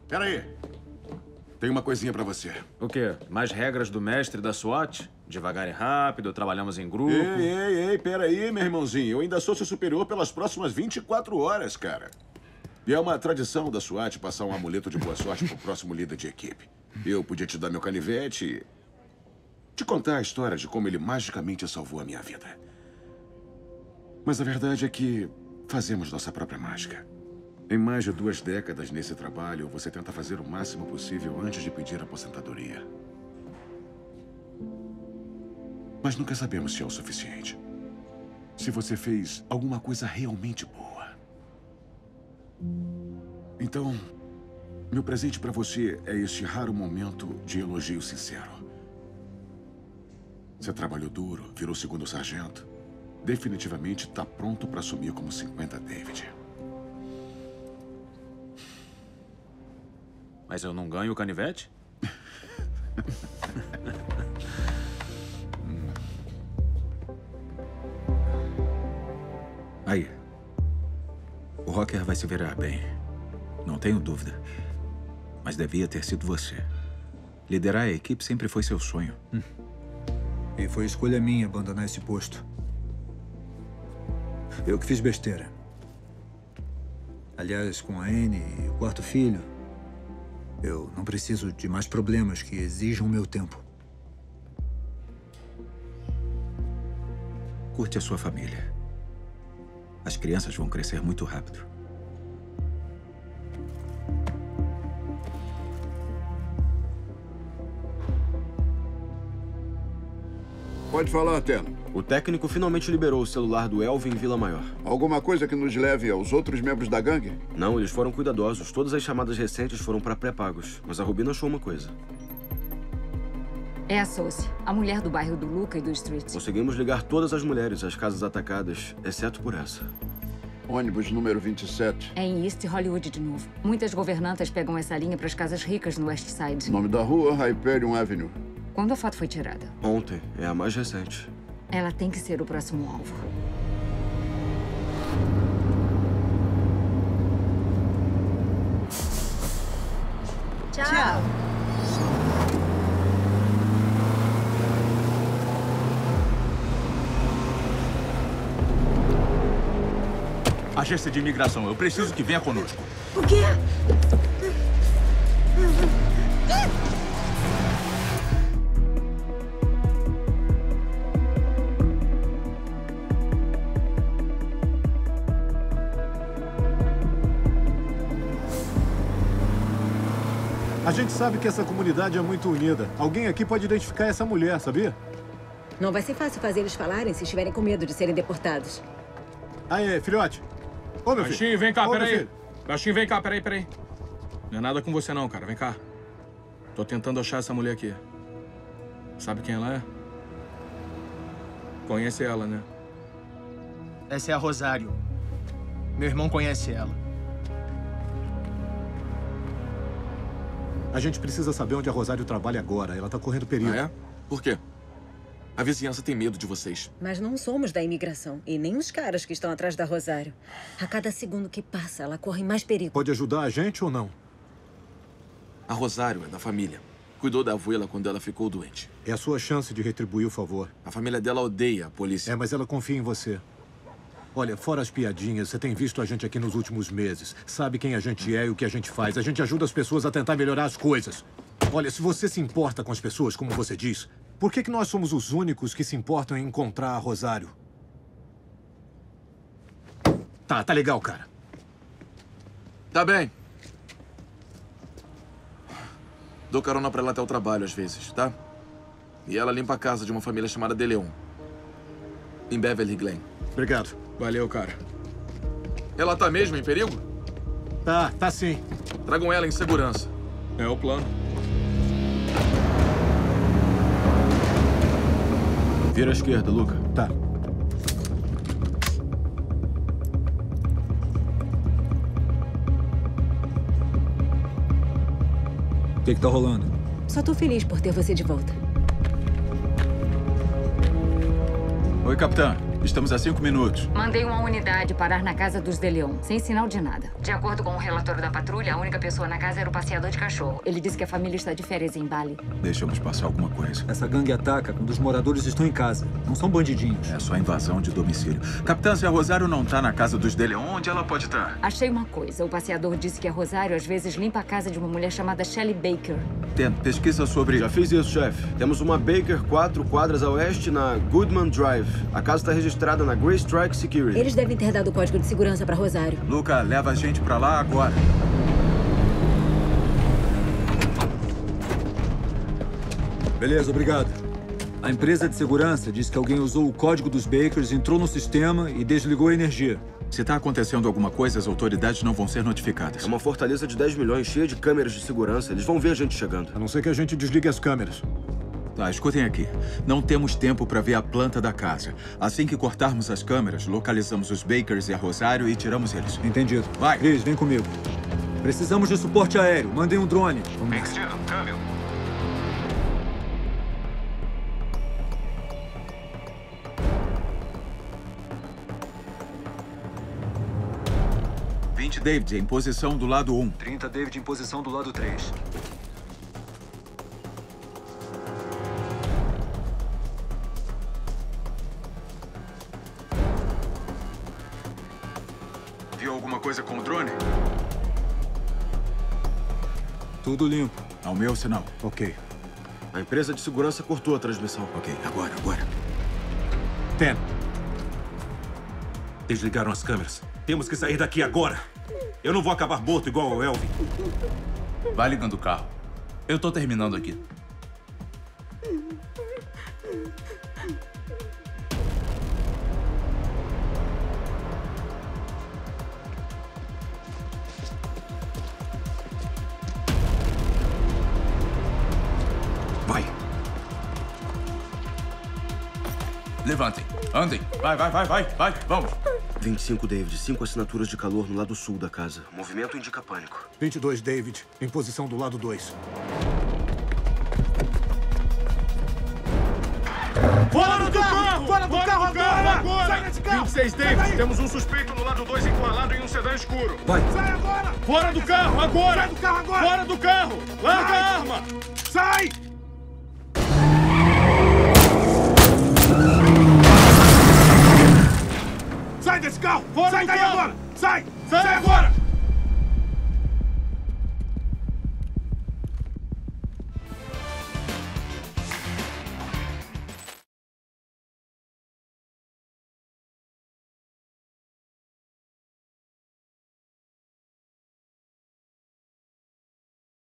Pera aí. Tem uma coisinha pra você. O quê? Mais regras do mestre da SWAT? Devagar e rápido, trabalhamos em grupo. Ei, pera aí, meu irmãozinho. Eu ainda sou seu superior pelas próximas 24 horas, cara. E é uma tradição da SWAT passar um amuleto de boa sorte pro próximo líder de equipe. Eu podia te dar meu canivete e te contar a história de como ele magicamente salvou a minha vida. Mas a verdade é que fazemos nossa própria mágica. Em mais de 2 décadas nesse trabalho, você tenta fazer o máximo possível antes de pedir aposentadoria. Mas nunca sabemos se é o suficiente. Se você fez alguma coisa realmente boa. Então, meu presente para você é este raro momento de elogio sincero. Você trabalhou duro, virou segundo sargento. Definitivamente está pronto para assumir como 50 David. Mas eu não ganho o canivete? Aí. O Rocker vai se virar bem. Não tenho dúvida. Mas devia ter sido você. Liderar a equipe sempre foi seu sonho. E foi escolha minha abandonar esse posto. Eu que fiz besteira. Aliás, com a Anne e o 4º filho, eu não preciso de mais problemas que exijam meu tempo. Curte a sua família. As crianças vão crescer muito rápido. Pode falar, Teno. O técnico finalmente liberou o celular do Elvin em Vila Maior. Alguma coisa que nos leve aos outros membros da gangue? Não, eles foram cuidadosos. Todas as chamadas recentes foram para pré-pagos. Mas a Rubina achou uma coisa. É a Sophie, a mulher do bairro do Luca e do Street. Conseguimos ligar todas as mulheres às casas atacadas, exceto por essa. Ônibus número 27. É em East Hollywood de novo. Muitas governantas pegam essa linha para as casas ricas no West Side. Nome da rua, Hyperion Avenue. Quando a foto foi tirada? Ontem. É a mais recente. Ela tem que ser o próximo alvo. Tchau. Agência de imigração, eu preciso que venha conosco. O quê? A gente sabe que essa comunidade é muito unida. Alguém aqui pode identificar essa mulher, sabia? Não vai ser fácil fazer eles falarem se estiverem com medo de serem deportados. Aí, filhote. Ô, meu filho. Baixinho, vem cá, Ô, meu peraí. filho. Baixinho, vem cá, peraí. Não é nada com você não, cara. Vem cá. Tô tentando achar essa mulher aqui. Sabe quem ela é? Conhece ela, né? Essa é a Rosário. Meu irmão conhece ela. A gente precisa saber onde a Rosário trabalha agora. Ela tá correndo perigo. Ah, é? Por quê? A vizinhança tem medo de vocês. Mas não somos da imigração. E nem os caras que estão atrás da Rosário. A cada segundo que passa, ela corre mais perigo. Pode ajudar a gente ou não? A Rosário é da família. Cuidou da abuela quando ela ficou doente. É a sua chance de retribuir o favor. A família dela odeia a polícia. É, mas ela confia em você. Olha, fora as piadinhas, você tem visto a gente aqui nos últimos meses. Sabe quem a gente é e o que a gente faz. A gente ajuda as pessoas a tentar melhorar as coisas. Olha, se você se importa com as pessoas, como você diz, por que nós somos os únicos que se importam em encontrar a Rosário? Tá legal, cara. Tá bem. Dou carona pra ela até o trabalho, às vezes, tá? E ela limpa a casa de uma família chamada De Leon, em Beverly Glen. Obrigado. Valeu, cara. Ela tá mesmo em perigo? Tá sim. Tragam ela em segurança. É o plano. Vira à esquerda, Luca. Tá. O que tá rolando? Só tô feliz por ter você de volta. Oi, capitã. Estamos a 5 minutos. Mandei uma unidade parar na casa dos De Leon, sem sinal de nada. De acordo com o relatório da patrulha, a única pessoa na casa era o passeador de cachorro. Ele disse que a família está de férias em Bali. Deixamos passar alguma coisa. Essa gangue ataca quando os moradores estão em casa. Não são bandidinhos. É só invasão de domicílio. Capitã, se a Rosário não tá na casa dos De Leon, onde ela pode estar? Achei uma coisa. O passeador disse que a Rosário às vezes limpa a casa de uma mulher chamada Shelley Baker. Tento, pesquisa sobre... Já fiz isso, chefe. Temos uma Baker 4 quadras a oeste na Goodman Drive. A casa está registrada na Grey Strike Security. Eles devem ter dado o código de segurança para Rosário. Luca, leva a gente pra lá agora. Beleza, obrigado. A empresa de segurança diz que alguém usou o código dos Bakers, entrou no sistema e desligou a energia. Se tá acontecendo alguma coisa, as autoridades não vão ser notificadas. É uma fortaleza de 10 milhões, cheia de câmeras de segurança. Eles vão ver a gente chegando. A não ser que a gente desligue as câmeras. Tá, escutem aqui. Não temos tempo para ver a planta da casa. Assim que cortarmos as câmeras, localizamos os Bakers e a Rosário e tiramos eles. Entendido. Vai. Cris, vem comigo. Precisamos de suporte aéreo. Mandem um drone. Vamos nessa. Entendido. Câmbio. David, em posição do lado 1. 30, David, em posição do lado 3. Viu alguma coisa com o drone? Tudo limpo. Ao meu sinal. Ok. A empresa de segurança cortou a transmissão. Ok, agora. Ten. Desligaram as câmeras. Temos que sair daqui agora. Eu não vou acabar morto igual ao Elvin. Vai ligando o carro. Eu tô terminando aqui. Vai. Levantem. Andem. Vai. Vamos. 25, David. 5 assinaturas de calor no lado sul da casa. O movimento indica pânico. 22, David, em posição do lado 2. Fora do carro! Fora do carro agora! Sai desse carro! 26, David. Temos um suspeito no lado 2 encurralado em um sedã escuro. Vai! Sai agora! Fora do carro agora! Sai do carro agora! Fora do carro! Larga a arma! Sai! Sai desse carro! Fora Sai daí carro. Agora! Sai! Sai agora!